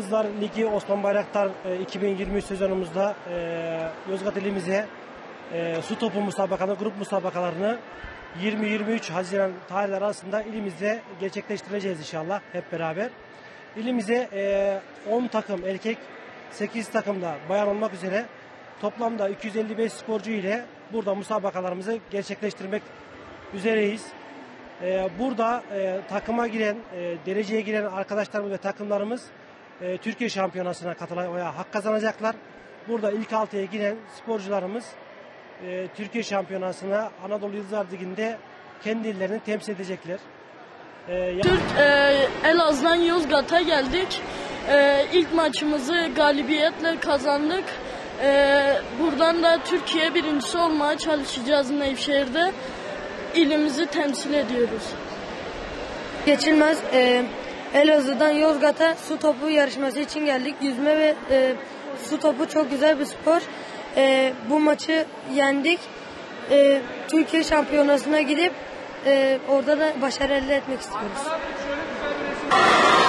Yıldızlar Ligi Osman Bayraktar 2023 sezonumuzda Yozgat ilimize su topu müsabakalarını, grup müsabakalarını 20-23 Haziran tarihleri arasında ilimizde gerçekleştireceğiz inşallah hep beraber. İlimize 10 takım erkek, 8 takım da bayan olmak üzere toplamda 255 sporcu ile burada müsabakalarımızı gerçekleştirmek üzereyiz. Burada takıma giren, dereceye giren arkadaşlarımız ve takımlarımız Türkiye şampiyonasına katılmaya hak kazanacaklar. Burada ilk 6'ya giren sporcularımız Türkiye şampiyonasına Anadolu Yıldızlar Ligi'nde kendi illerini temsil edecekler. Elazığ'dan Yozgat'a geldik. İlk maçımızı galibiyetle kazandık. Buradan da Türkiye birincisi olmaya çalışacağız Nevşehir'de. İlimizi temsil ediyoruz. Geçilmez. Elazığ'dan Yozgat'a su topu yarışması için geldik. Yüzme ve su topu çok güzel bir spor. Bu maçı yendik. Türkiye şampiyonasına gidip orada da başarı elde etmek istiyoruz.